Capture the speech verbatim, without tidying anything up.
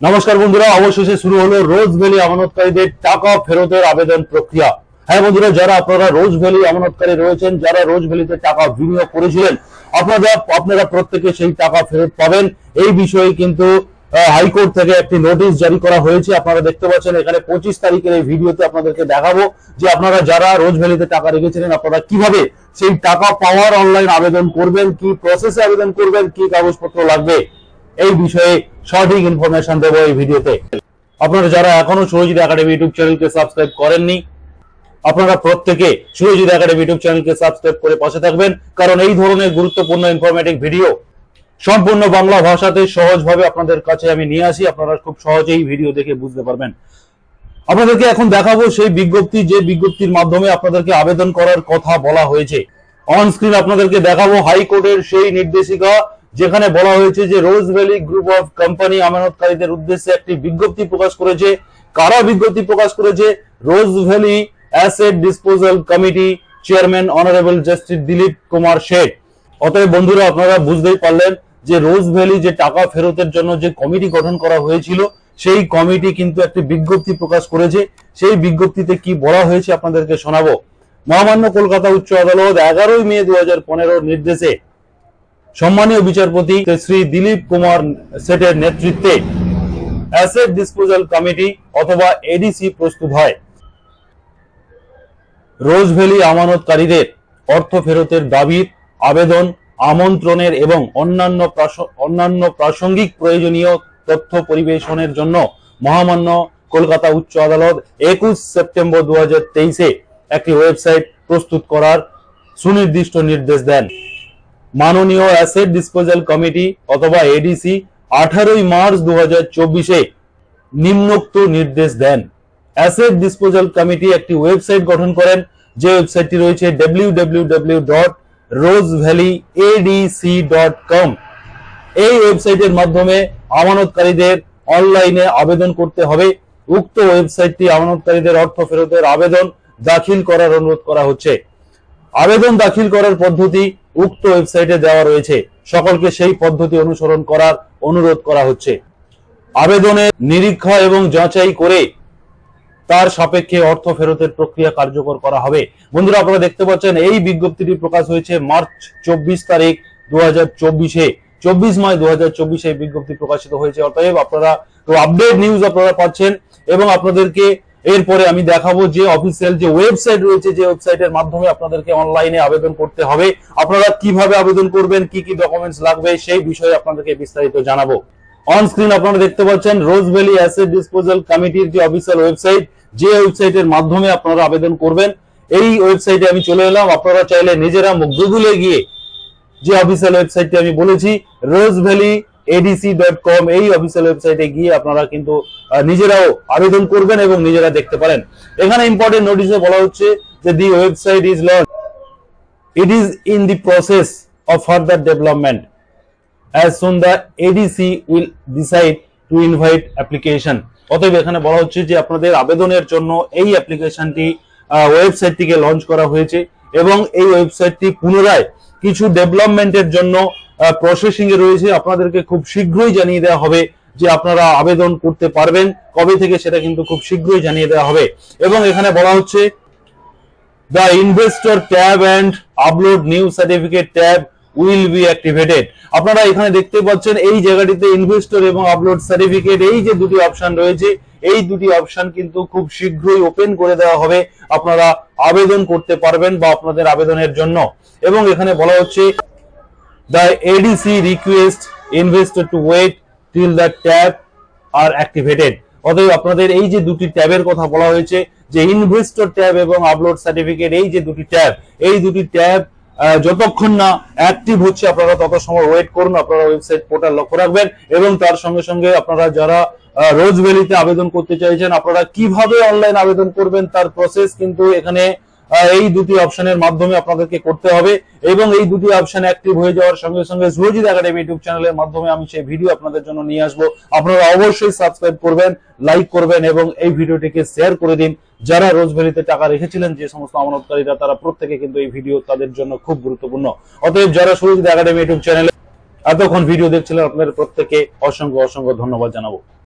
নমস্কার বন্ধুরা, অবশেষে শুরু হলো রোজ ভ্যালি আমানতকারীদের টাকা ফেরতের আবেদন প্রক্রিয়া। হ্যাঁ বন্ধুরা, যারা আপনারা রোজ ভ্যালি আমানতকারী রয়েছেন, যারা রোজ ভ্যালিতে টাকা বিনিয়োগ করেছিলেন, আপনারা আপনারা প্রত্যেকে সেই টাকা ফেরত পাবেন। এই বিষয়ে কিন্তু হাইকোর্ট থেকে একটি নোটিশ জারি করা হয়েছে। আপনারা দেখতে পাচ্ছেন এখানে পঁচিশ তারিখের এই ভিডিওতে আপনাদেরকে দেখাবো যে আপনারা যারা রোজ ভ্যালিতে টাকা রেখেছিলেন আপনারা কিভাবে সেই টাকা পাওয়ার অনলাইন আবেদন করবেন, কি প্রসেসে আবেদন করবেন, কি কাগজপত্র লাগবে, এই বিষয়ে সঠিক ইনফরমেশন দেবো এই ভিডিওতে। আপনারা যারা এখনো সুরজিৎ একাডেমি ইউটিউব চ্যানেলকে সাবস্ক্রাইব করেননি, আপনারা প্রত্যেকে সুরজিৎ একাডেমি ইউটিউব চ্যানেলকে সাবস্ক্রাইব করে পাশে থাকবেন, কারণ এই ধরনের গুরুত্বপূর্ণ ইনফরমেটিভ ভিডিও সম্পূর্ণ বাংলা ভাষাতে সহজভাবে আপনাদের কাছে আমি নিয়ে আসি। আপনারা খুব সহজেই ভিডিও দেখে বুঝতে পারবেন। আপনাদেরকে এখন দেখাবো সেই বিজ্ঞপ্তি, যে বিজ্ঞপ্তির মাধ্যমে আপনাদেরকে আবেদন করার কথা বলা হয়েছে। অন স্ক্রিন আপনাদেরকে দেখাবো হাইকোর্টের সেই নির্দেশিকা, যেখানে বলা হয়েছে যে Rose Valley group of company আমানতকারীদের উদ্দেশ্যে একটি বিজ্ঞপ্তি প্রকাশ করেছে। কারা বিজ্ঞপ্তি প্রকাশ করেছে? Rose Valley asset disposal committee chairman honourable justice Dilip Kumar Seth. অতএব বন্ধুরা, আপনারা বুঝতেই পারলেন যে রোজ ভ্যালি যে টাকা ফেরতের জন্য যে কমিটি গঠন করা হয়েছিল, সেই কমিটি কিন্তু একটি বিজ্ঞপ্তি প্রকাশ করেছে। সেই বিজ্ঞপ্তিতে কি বলা হয়েছে আপনাদেরকে শোনাবো। মহামান্য কলকাতা উচ্চ আদালত এগারোই মে দু হাজার পনেরোর নির্দেশে সম্মানীয় বিচারপতি শ্রী দিলীপ কুমার শেঠের নেতৃত্বে অ্যাসেট ডিসপোজাল কমিটি অথবা এডিসি প্রস্তুত হয়। রোজ ভ্যালি আমানতকারীদের অর্থ ফেরতের দাবির আবেদন, আমন্ত্রণের এবং অন্যান্য অন্যান্য প্রাসঙ্গিক প্রয়োজনীয় তথ্য পরিবেশনের জন্য মহামান্য কলকাতা উচ্চ আদালত একুশ সেপ্টেম্বর দু হাজার তেইশে একটি ওয়েবসাইট প্রস্তুত করার সুনির্দিষ্ট নির্দেশ দেন। মাননীয় অ্যাসেট ডিসপোজাল কমিটি অথবা এডিসি আঠারোই মার্চ দু হাজার চব্বিশে নিম্নোক্ত নির্দেশ দেন। অ্যাসেট ডিসপোজাল কমিটি একটি ওয়েবসাইট গঠন করেন, যে ওয়েবসাইটটি রয়েছে W W W dot Rose Valley A D C dot com. এই ওয়েবসাইটের মাধ্যমে আমানতকারীদের অনলাইনে আবেদন করতে হবে। উক্ত ওয়েবসাইটটি আমানতকারীদের অর্থ ফেরতের আবেদন দাখিল করার অনুরোধ করা হচ্ছে। আবেদন দাখিল করার পদ্ধতি উক্ত ওয়েবসাইটে দেওয়া রয়েছে। সকলকে সেই পদ্ধতি অনুসরণ করার অনুরোধ করা হচ্ছে। আবেদনের নিরীক্ষা এবং যাচাই করে তার সাপেক্ষে অর্থ ফেরতের প্রক্রিয়া কার্যকর করা হবে। বন্ধুরা, আপনারা দেখতে পাচ্ছেন এই বিজ্ঞপ্তিটি প্রকাশ হয়েছে মার্চ চব্বিশ তারিখ দু হাজার চব্বিশে চব্বিশ মার্চ দু হাজার চব্বিশে বিজ্ঞপ্তি প্রকাশিত হয়েছে। অতএব আপনারা তো আপডেট নিউজ আপনারা পাচ্ছেন এবং আপনাদেরকে এরপরে আমি দেখাবো যে অফিসিয়াল যে ওয়েবসাইট রয়েছে, যে ওয়েবসাইটের মাধ্যমে আপনাদেরকে অনলাইনে আবেদন করতে হবে। আপনারা কিভাবে আবেদন করবেন, কি কি ডকুমেন্টস লাগবে, সেই বিষয়ে আপনাদেরকে বিস্তারিত জানাবো। অন স্ক্রিন আপনারা দেখতে পাচ্ছেন রোজ ভ্যালি অ্যাসেট ডিসপোজাল কমিটির যে অফিসিয়াল ওয়েবসাইট, যে ওয়েবসাইটের মাধ্যমে আপনারা আবেদন করবেন। এই ওয়েবসাইটে আমি চলে এলাম। আপনারা চাইলে নিজেরা গুগলে গিয়ে যে অফিসিয়াল ওয়েবসাইটটি আমি বলেছি Rose Valley ADC dot com, এই অফিসিয়াল ওয়েবসাইটে গিয়ে আপনারা কিন্তু নিজেরাও আবেদন করবেন এবং নিজেরা দেখতে পারেন। এখানে ইম্পর্টেন্ট নোটিশে বলা হচ্ছে যে the website is launch, it is in the process of further development as soon the A D C will decide to invite application। অতএব এখানে বলা হচ্ছে যে আপনাদের আবেদনের জন্য এই অ্যাপ্লিকেশনটি ওয়েবসাইটটিকে লঞ্চ করা হয়েছে এবং এই ওয়েবসাইটটি পুনরায় কিছু ডেভেলপমেন্টের জন্য প্রসেসিং এ রয়েছে। আপনাদেরকে খুব শীঘ্রই জানিয়ে দেওয়া হবে যে আপনারা আবেদন করতে পারবেন কবে থেকে, সেটা কিন্তু খুব শীঘ্রই জানিয়ে দেওয়া হবে। এবং এখানে বলা হচ্ছে the investor tab and upload new certificate tab will be activated। আপনারা এখানে দেখতে পাচ্ছেন এই জায়গাটিতে ইনভেস্টর এবং আপলোড সার্টিফিকেট, এই যে দুটি অপশন রয়েছে, এই দুটি অপশন কিন্তু খুব শীঘ্রই ওপেন করে দেওয়া হবে। আপনারা আবেদন করতে পারবেন বা আপনাদের আবেদনের জন্য। এবং এখানে বলা হচ্ছে the A D C request investor to wait till the tab are activated। অতএব আপনাদের এই যে দুটি ট্যাবের কথা বলা হয়েছে, যে ইনভেস্টর ট্যাব এবং আপলোড সার্টিফিকেট, এই যে দুটি ট্যাব, এই দুটি ট্যাব যতক্ষণ না অ্যাক্টিভ হচ্ছে আপনারা তত সময় ওয়েট করুন। আপনারা ওয়েবসাইট পোর্টাল লক্ষ্য রাখবেন এবং তার সঙ্গে সঙ্গে আপনারা যারা রোজ ভ্যালিতে আবেদন করতে চাইছেন, আপনারা কিভাবে অনলাইন আবেদন করবেন তার প্রসেস কিন্তু এখানে এই দুটি অপশনের মাধ্যমে আপনাদেরকে করতে হবে। এবং এই দুটি অপশন অ্যাক্টিভ হয়ে যাওয়ার সঙ্গে সঙ্গে সুরজিৎ একাডেমি ইউটিউব চ্যানেলের মাধ্যমে আমি সেই ভিডিও আপনাদের জন্য নিয়ে আসবো। আপনারা অবশ্যই সাবস্ক্রাইব করবেন, লাইক করবেন এবং এই ভিডিওটিকে শেয়ার করে দিন। যারা রোজ ভ্যালিতে টাকা রেখেছিলেন যে সমস্ত আমানতকারীরা, তারা প্রত্যেকে কিন্তু এই ভিডিও তাদের জন্য খুব গুরুত্বপূর্ণ। অতএব যারা সুরজিৎ একাডেমি ইউটিউব চ্যানেলে এতক্ষণ ভিডিও দেখছিলেন, আপনাদের প্রত্যেকে অসংখ্য অসংখ্য ধন্যবাদ জানাবো।